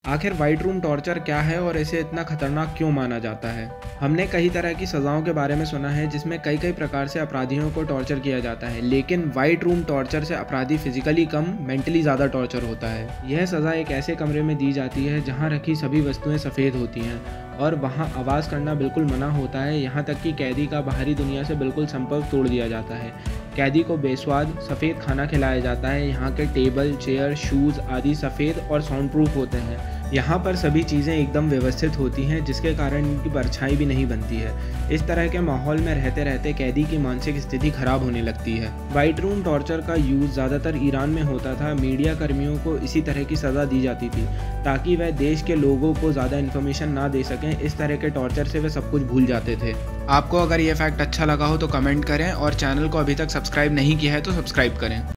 आखिर white room torture क्या है और इसे इतना खतरनाक क्यों माना जाता है? हमने कई तरह की सज़ाओं के बारे में सुना है जिसमें कई कई प्रकार से अपराधियों को टॉर्चर किया जाता है, लेकिन वाइट रूम टॉर्चर से अपराधी फिजिकली कम मेंटली ज़्यादा टॉर्चर होता है। यह सज़ा एक ऐसे कमरे में दी जाती है जहाँ रखी सभी वस्तुएं सफ़ेद होती हैं और वहाँ आवाज़ करना बिल्कुल मना होता है, यहाँ तक कि कैदी का बाहरी दुनिया से बिल्कुल संपर्क तोड़ दिया जाता है। कैदी को बेस्वाद सफ़ेद खाना खिलाया जाता है। यहाँ के टेबल, चेयर, शूज़ आदि सफ़ेद और साउंड प्रूफ होते हैं। यहाँ पर सभी चीज़ें एकदम व्यवस्थित होती हैं, जिसके कारण इनकी परछाई भी नहीं बनती है। इस तरह के माहौल में रहते रहते कैदी की मानसिक स्थिति खराब होने लगती है। वाइट रूम टॉर्चर का यूज़ ज़्यादातर ईरान में होता था। मीडिया कर्मियों को इसी तरह की सज़ा दी जाती थी ताकि वह देश के लोगों को ज़्यादा इन्फॉर्मेशन ना दे सकें। इस तरह के टॉर्चर से वे सब कुछ भूल जाते थे। आपको अगर ये फैक्ट अच्छा लगा हो तो कमेंट करें और चैनल को अभी तक सब्सक्राइब नहीं किया है तो सब्सक्राइब करें।